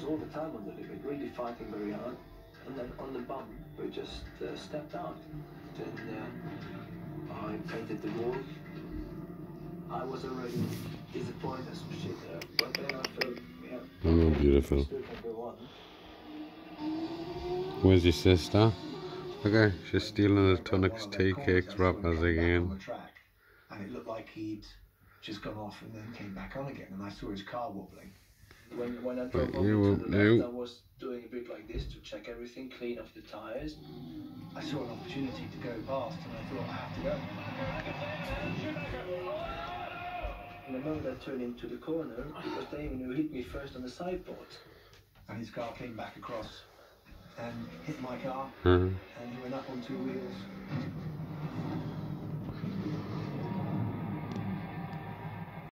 all the time on the limit, really fighting very hard. And then on the bump, we just stepped out. Then I painted the walls. I was already disappointed as shit, but then I felt, yeah, Oh, beautiful. still can go on. Where's your sister? Okay, she's stealing the tonics, tea cakes, wrappers again. And it looked like he'd just gone off and then came back on again, and I saw his car wobbling. When I drove over to the left, I was doing a bit like this to check everything, clean off the tires. I saw an opportunity to go past, and I thought, I have to go. In the moment I turned into the corner, it was Damon who hit me first on the sideboard. And his car came back across and hit my car, and he went up on two wheels.